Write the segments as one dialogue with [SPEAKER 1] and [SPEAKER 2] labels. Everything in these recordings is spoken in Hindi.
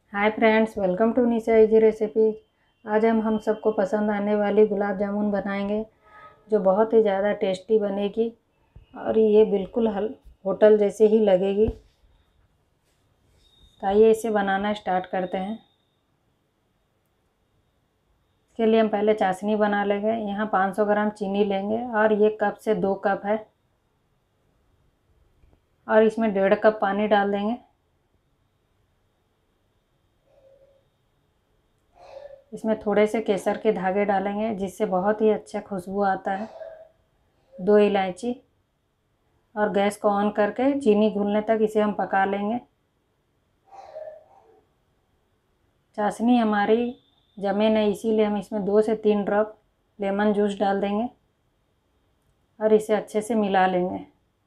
[SPEAKER 1] Hi friends, welcome to Nisha easy recipe. आज हम सबको पसंद आने वाली गुलाब जामुन बनाएंगे जो बहुत ही ज़्यादा टेस्टी बनेगी और ये बिल्कुल होटल जैसे ही लगेगी। तो आइए इसे बनाना स्टार्ट करते हैं। इसके लिए हम पहले चाशनी बना लेंगे। यहाँ 500 ग्राम चीनी लेंगे और ये कप से 2 कप है और इसमें 1.5 कप पानी डाल देंगे। इसमें थोड़े से केसर के धागे डालेंगे जिससे बहुत ही अच्छा खुशबू आता है। 2 इलायची और गैस को ऑन करके चीनी घुलने तक इसे हम पका लेंगे। चाशनी हमारी जमे नहीं, इसीलिए हम इसमें 2 से 3 ड्रॉप लेमन जूस डाल देंगे और इसे अच्छे से मिला लेंगे।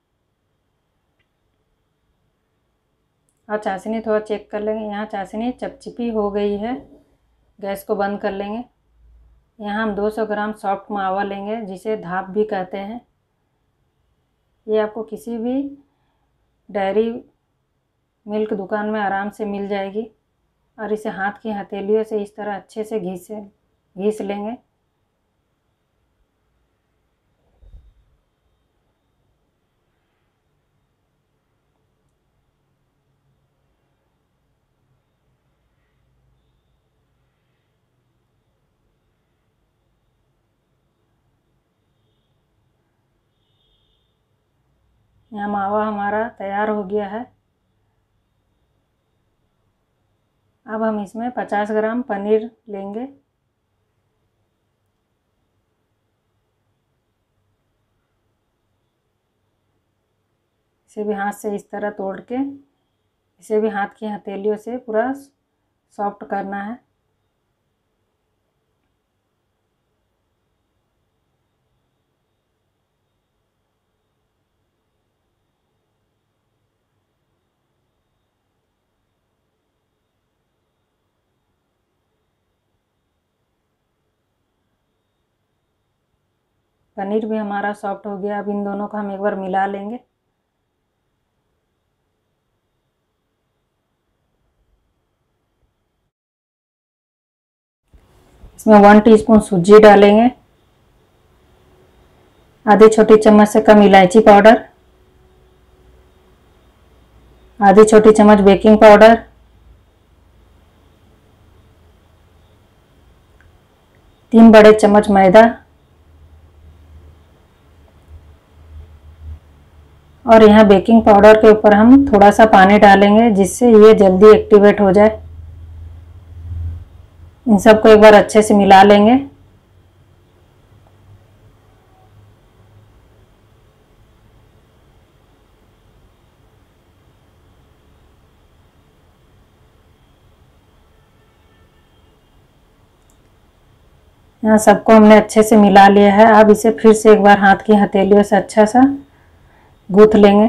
[SPEAKER 1] और चाशनी थोड़ा चेक कर लेंगे। यहाँ चाशनी चिपचिपी हो गई है। गैस को बंद कर लेंगे। यहाँ हम 200 ग्राम सॉफ्ट मावा लेंगे जिसे धाप भी कहते हैं। ये आपको किसी भी डेयरी मिल्क दुकान में आराम से मिल जाएगी। और इसे हाथ की हथेलियों से इस तरह अच्छे से घिस लेंगे। यहाँ मावा हमारा तैयार हो गया है। अब हम इसमें 50 ग्राम पनीर लेंगे। इसे भी हाथ से इस तरह तोड़ के इसे भी हाथ की हथेलियों से पूरा सॉफ्ट करना है। पनीर भी हमारा सॉफ्ट हो गया। अब इन दोनों को हम एक बार मिला लेंगे। इसमें 1 टीस्पून सूजी डालेंगे, आधी छोटी चम्मच से कम इलायची पाउडर, आधी छोटी चम्मच बेकिंग पाउडर, 3 बड़े चम्मच मैदा और यहाँ बेकिंग पाउडर के ऊपर हम थोड़ा सा पानी डालेंगे जिससे ये जल्दी एक्टिवेट हो जाए। इन सबको एक बार अच्छे से मिला लेंगे। यहाँ सबको हमने अच्छे से मिला लिया है। अब इसे फिर से एक बार हाथ की हथेलियों से अच्छा सा गूंथ लेंगे।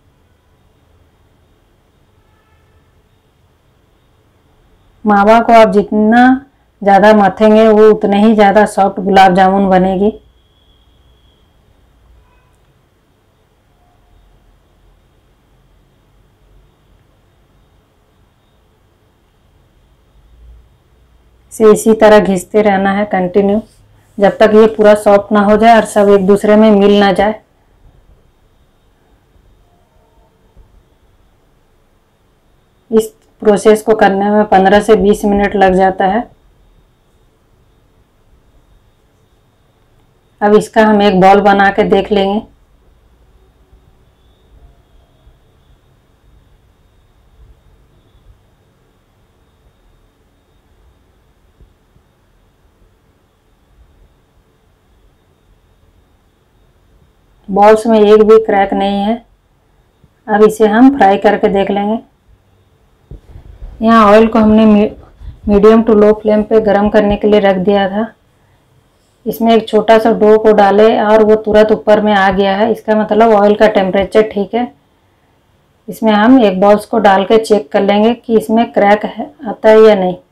[SPEAKER 1] मावा को आप जितना ज़्यादा मथेंगे वो उतने ही ज़्यादा सॉफ्ट गुलाब जामुन बनेगी। इसे इसी तरह घिसते रहना है कंटिन्यू जब तक ये पूरा सॉफ्ट ना हो जाए और सब एक दूसरे में मिल ना जाए। इस प्रोसेस को करने में 15 से 20 मिनट लग जाता है। अब इसका हम एक बॉल बना के देख लेंगे। बॉल्स में एक भी क्रैक नहीं है। अब इसे हम फ्राई करके देख लेंगे। यहाँ ऑयल को हमने मीडियम टू लो फ्लेम पे गरम करने के लिए रख दिया था। इसमें एक छोटा सा डो को डाले और वो तुरंत ऊपर में आ गया है। इसका मतलब ऑयल का टेम्परेचर ठीक है। इसमें हम एक बॉल्स को डाल के चेक कर लेंगे कि इसमें क्रैक आता है या नहीं।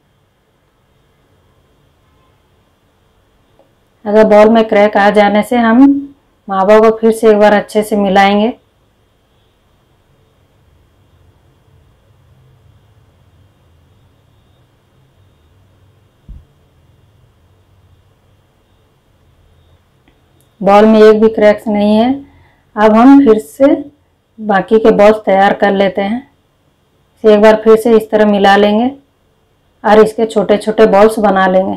[SPEAKER 1] अगर बॉल में क्रैक आ जाने से हम मावा को फिर से एक बार अच्छे से मिलाएंगे। बॉल में एक भी क्रैक्स नहीं है। अब हम फिर से बाकी के बॉल्स तैयार कर लेते हैं। इसे एक बार फिर से इस तरह मिला लेंगे और इसके छोटे छोटे बॉल्स बना लेंगे।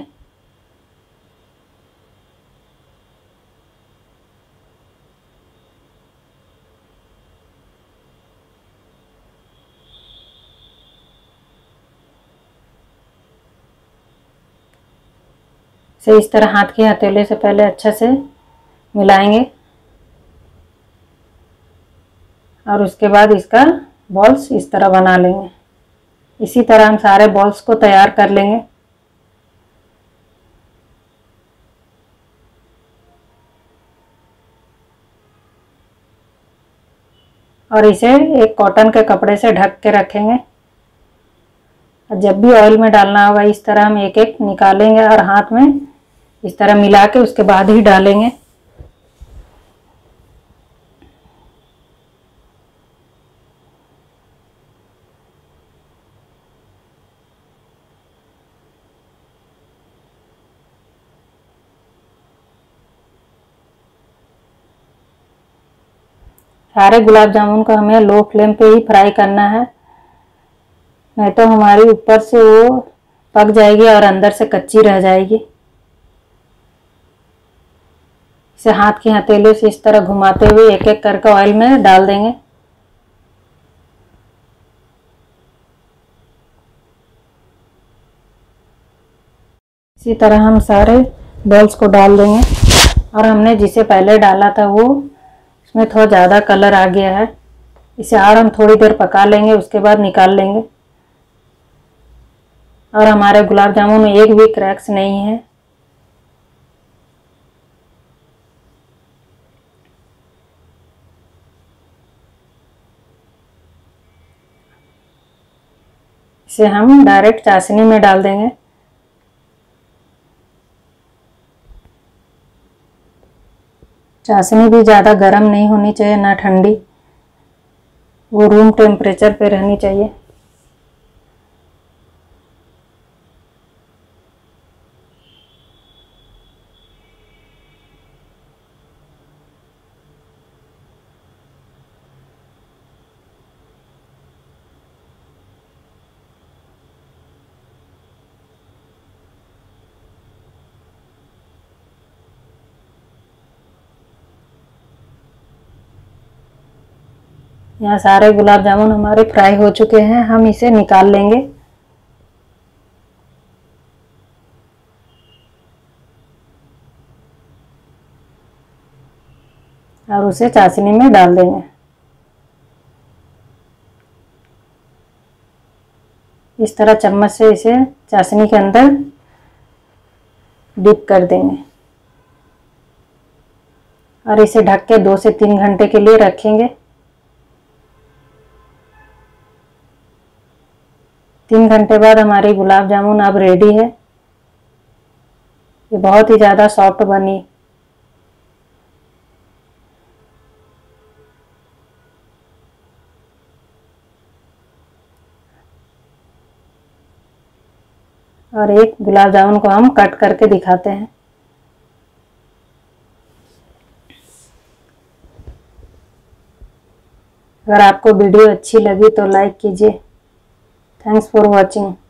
[SPEAKER 1] इसे इस तरह हाथ के हथेली से पहले अच्छे से मिलाएंगे और उसके बाद इसका बॉल्स इस तरह बना लेंगे। इसी तरह हम सारे बॉल्स को तैयार कर लेंगे। और इसे एक कॉटन के कपड़े से ढक के रखेंगे। जब भी ऑयल में डालना होगा इस तरह हम एक एक निकालेंगे और हाथ में इस तरह मिला के उसके बाद ही डालेंगे। सारे गुलाब जामुन को हमें लो फ्लेम पे ही फ्राई करना है, नहीं तो हमारी ऊपर से वो पक जाएगी और अंदर से कच्ची रह जाएगी। इसे हाथ की हथेली से इस तरह घुमाते हुए एक एक करके ऑयल में डाल देंगे। इसी तरह हम सारे बॉल्स को डाल देंगे। और हमने जिसे पहले डाला था वो उसमें थोड़ा ज़्यादा कलर आ गया है। इसे और हम थोड़ी देर पका लेंगे, उसके बाद निकाल लेंगे। और हमारे गुलाब जामुन में एक भी क्रैक्स नहीं है। इसे हम डायरेक्ट चाशनी में डाल देंगे। चाशनी भी ज़्यादा गर्म नहीं होनी चाहिए, ना ठंडी, वो रूम टेम्परेचर पे रहनी चाहिए। यहाँ सारे गुलाब जामुन हमारे फ्राई हो चुके हैं, हम इसे निकाल लेंगे। और उसे चाशनी में डाल देंगे। इस तरह चम्मच से इसे चाशनी के अंदर डिप कर देंगे और इसे ढक के 2 से 3 घंटे के लिए रखेंगे। 3 घंटे बाद हमारी गुलाब जामुन अब रेडी है। ये बहुत ही ज़्यादा सॉफ्ट बनी। और एक गुलाब जामुन को हम कट करके दिखाते हैं। अगर आपको वीडियो अच्छी लगी तो लाइक कीजिए। Thanks for watching.